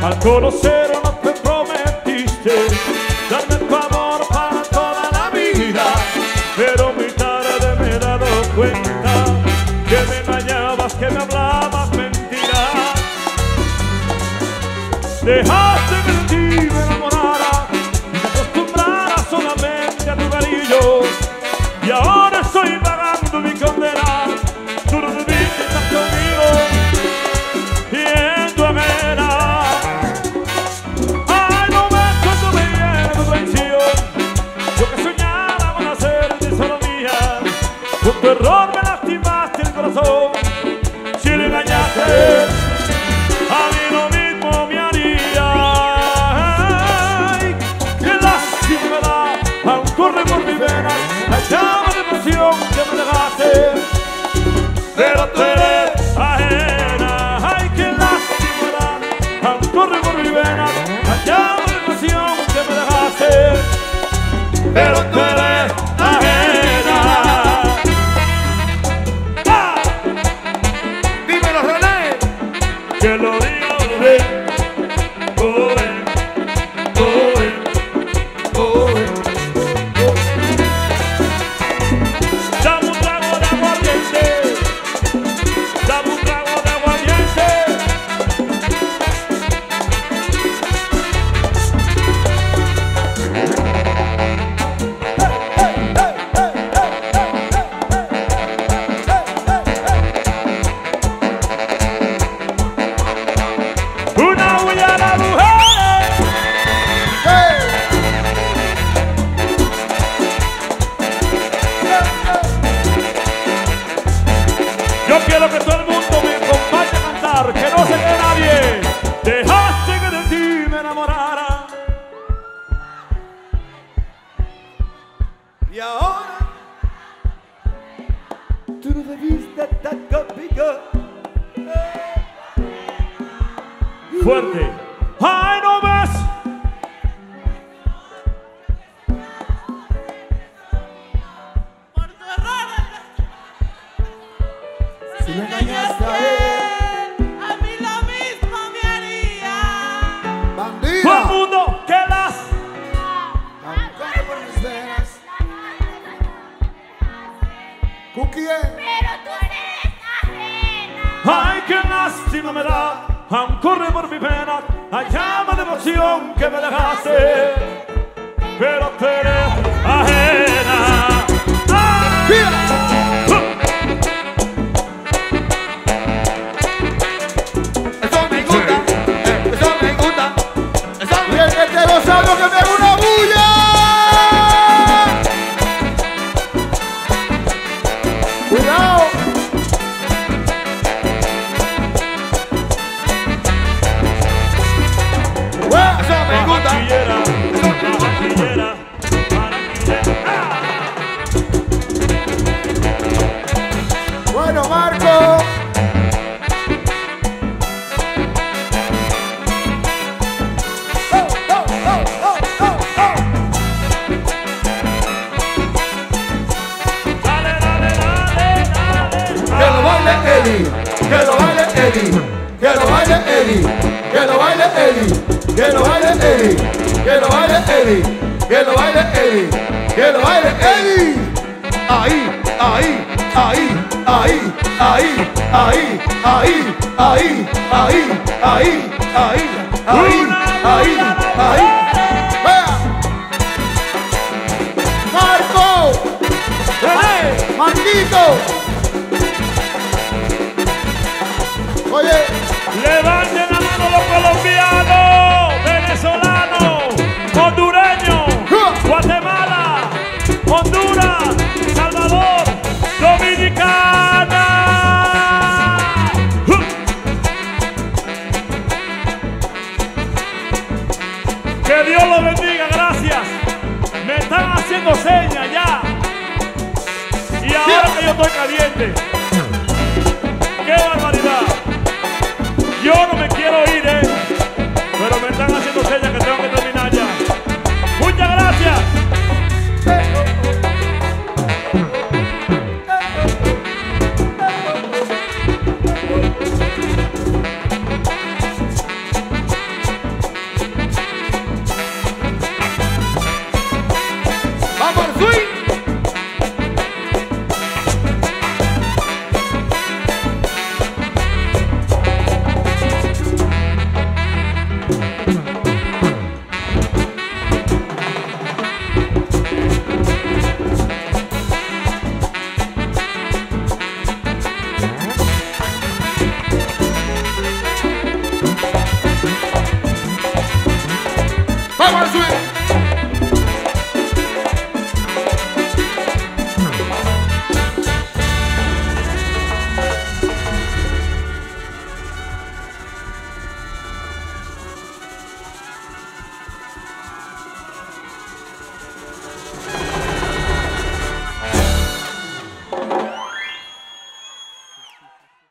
Al conocernos me prometiste darme tu amor para toda la vida, pero muy tarde me he dado cuenta que me engañabas, que me hablabas mentiras. Dejaste que de ti me enamorara y me acostumbrara solamente a tu cariño, y ahora estoy pagando mi condena. Tú no debiste estar conmigo y en tu ajena. Ay, no ves cuando me viene tu traición, yo que soñaba con hacerte solo mía. Con tu error me lastimaste el corazón. Si le engañaste, a mí lo mismo me haría. Ay, qué lástima me da, aún corre por mi vena la llama de pasión que me dejaste, pero tú eres ajena. Ay, qué lástima me da, aún corre por mi vena la llama de pasión que me dejaste, pero tú eres ajena. ¡Ah! Dímelo, René. Que lo diga Rubén. Rubén, Rubén, Rubén. Dame un trago de aguardiente, dame un trago de aguardiente. Una huella a las mujeres. Yo quiero que todo el mundo me acompañe a cantar, que no se quede nadie. Dejaste que de ti me enamorara, Y ahora tú no debiste estar conmigo. fuerte. Ay, no ves. Por tu error, Si me engañaste a él, a mí lo mismo me haría. Todo el bandida, mundo que las. arrancando por mis venas. Cookie, Pero tú eres ajena. Ay, qué lástima me da, aún corre por mi pena la llama de emoción que me dejaste, pero tú eres ajena. ¡Ah! eso me gusta, eso me gusta, eso me... Y el que te lo sabe que me haga una bulla. Cuidado. Eso me gusta. Barranquillera, barranquillera, barranquillera. ¡Ah! Bueno, Marco. Dale, dale, dale, dale. Que lo baile Eddie, que lo baile Eddie, que lo baile Eddie, que lo baile Eddie, que lo baile Eddie, que lo baile Eddie, que lo baile Eddie, que lo baile Eddie. Ahí, ahí, ahí, ahí, ahí, ahí, ahí, ahí, ahí, ahí, ahí, ahí, ahí, ahí. Vea. Marco, Manguito. Oye, Levanten la mano los colombianos, venezolanos, hondureños, Guatemala, Honduras, Salvador, Dominicana. Que Dios los bendiga, gracias. Me están haciendo señas ya. Y ahora que yo estoy caliente. ¡Qué barbaridad! Yo no me quiero ir, pero me están haciendo señas que tengo que terminar ya. ¡Muchas gracias! Vamos al swing.